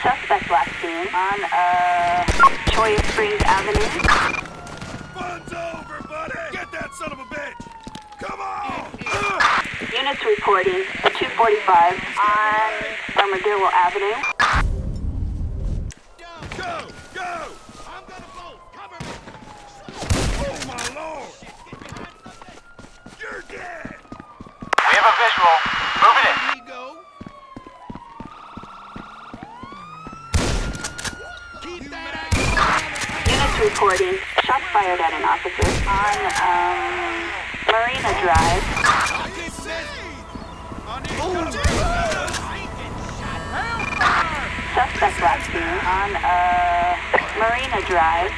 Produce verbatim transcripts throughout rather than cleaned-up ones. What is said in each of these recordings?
Suspect last seen on, uh, Cholla Springs Avenue. Fun's over, buddy! Get that son of a bitch! Come on! Units reporting a two forty-five on Armadillo Avenue. Go! Go! I'm gonna move! Cover me! Oh, my lord! You're dead! We have a visual. Moving in. Here you go. Keep that action. Units reporting shots fired at an officer on, um, Marina Drive. Suspect last seen on, uh, Marina Drive.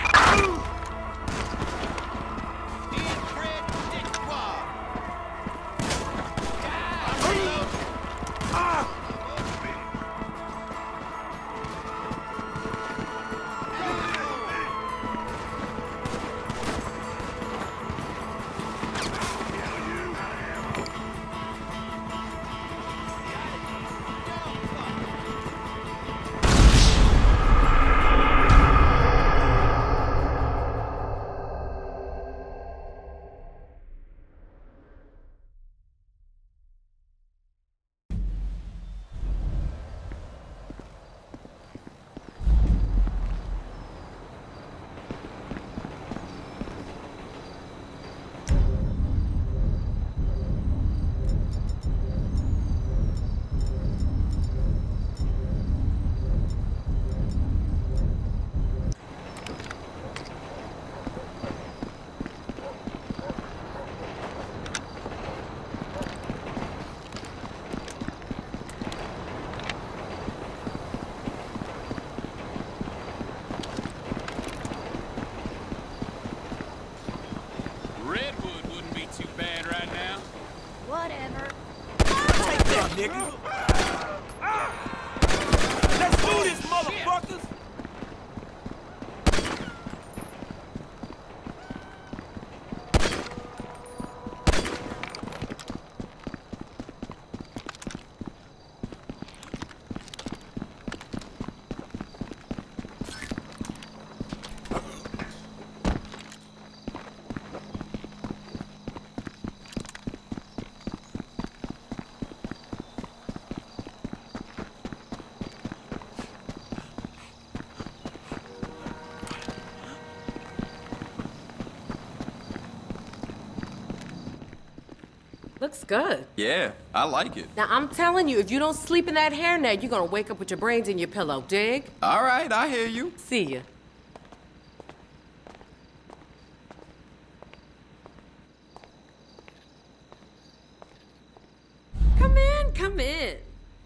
Redwood wouldn't be too bad right now. Whatever. Take that, nigga! Let's do this, motherfuckers! Looks good. Yeah, I like it. Now, I'm telling you, if you don't sleep in that hairnet, you're gonna wake up with your brains in your pillow, dig? All right, I hear you. See ya. Come in, come in.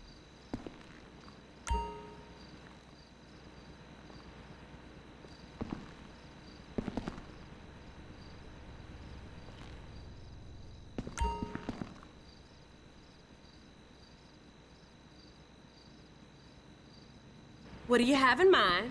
What do you have in mind?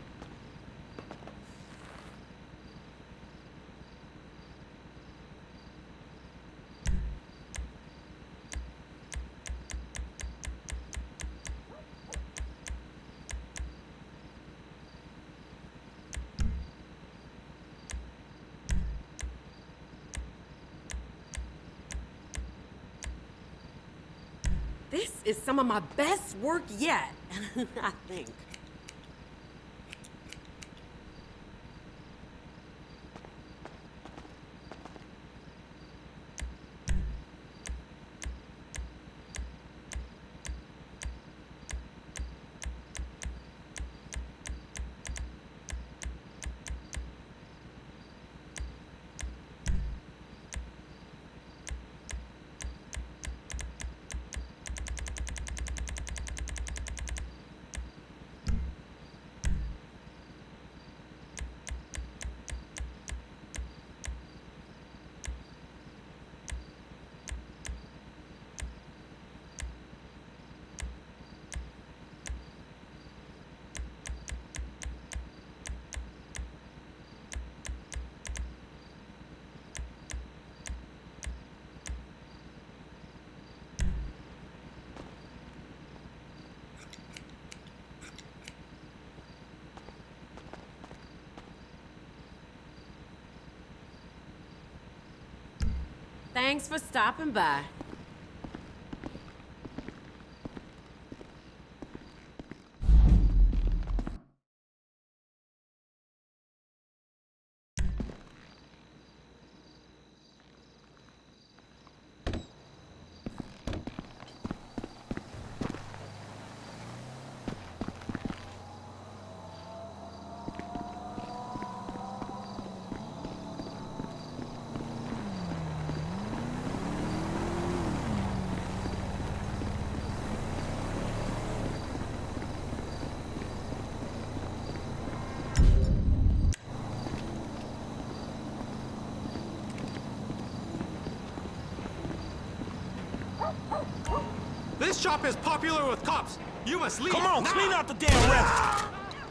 This is some of my best work yet, I think. Thanks for stopping by. This shop is popular with cops. You must leave. Come on, now. clean out the damn register.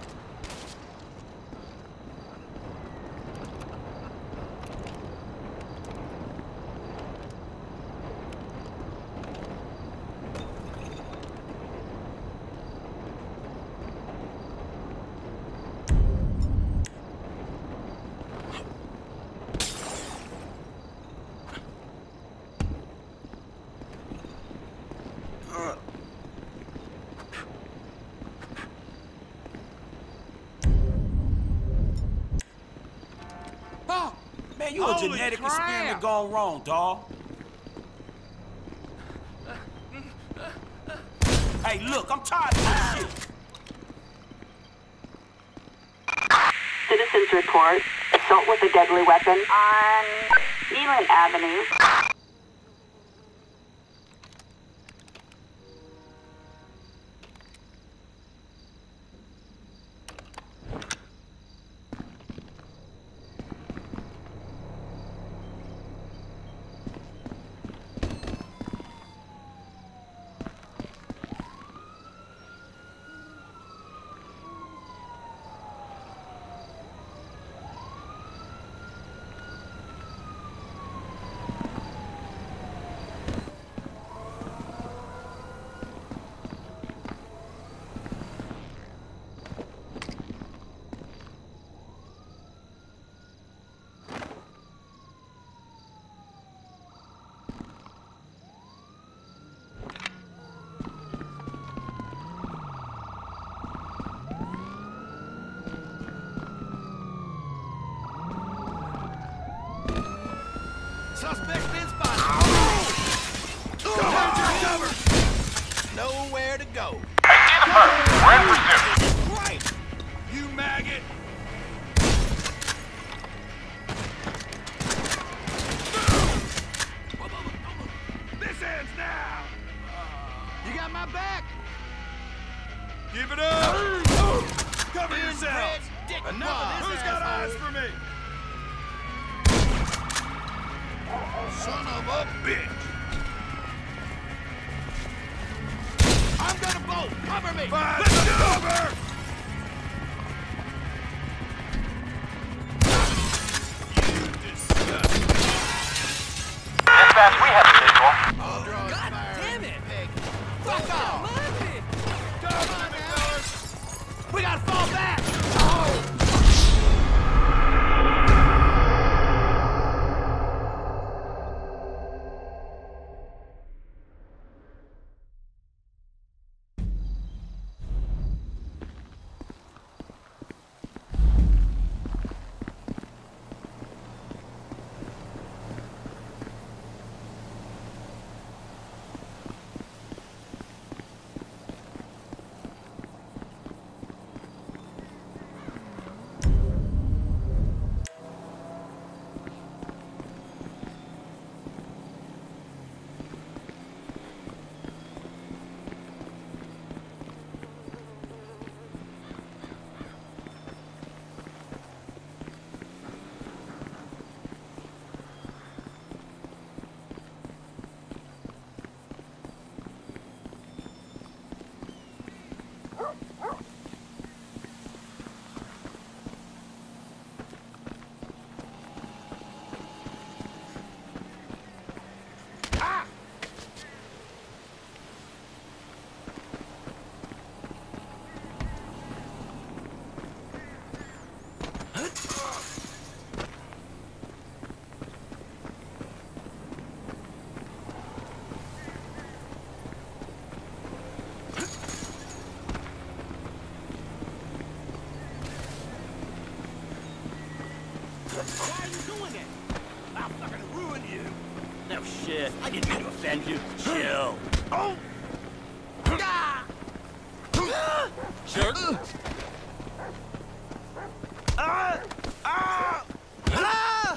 Man, you a Holy genetic crap. experiment gone wrong, dawg. Hey, look, I'm tired of this shit. Citizens report assault with a deadly weapon on Elan Avenue. Suspect been spotted. Hold your cover. Nowhere to go. I see the first. We're in pursuit. Right. You maggot. This ends now. You got my back. Give it up. Cover yourself. Enough. Who's got eyes for me? Son of a bitch. I'm gonna bolt. Cover me. Find the cover. Dispatch, we have a visual. I'll draw his fire. Damn it. Fuck off. Come on, fellas. We gotta fall back. I didn't mean to offend you. Chill. Oh! Jerk. Ah! Ah! Ah!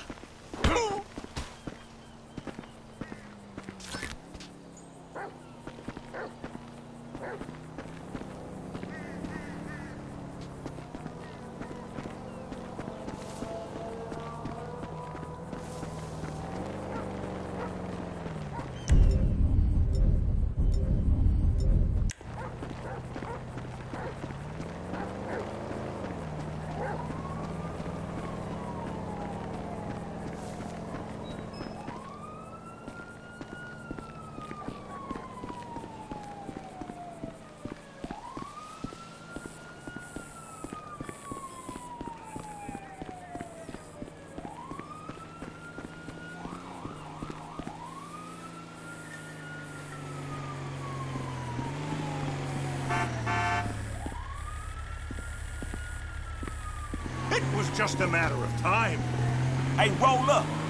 It was just a matter of time. Hey, roll up.